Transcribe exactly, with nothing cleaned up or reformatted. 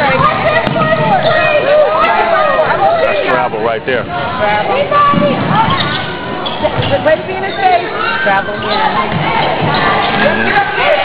Travel right there. Travel. Let's be in his face. Travel again.